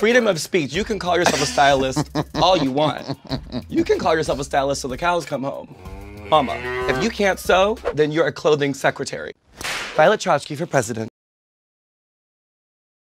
freedom of speech. You can call yourself a stylist all you want. You can call yourself a stylist till the cows come home. Mama, if you can't sew, then you're a clothing secretary. Violet Chachki for president.